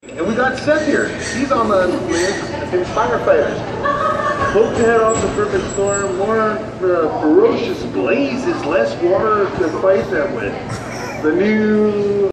And we got Seth here. He's on the firefighters. Hope to head off the perfect storm. More ferocious blazes, less water to fight them with. The new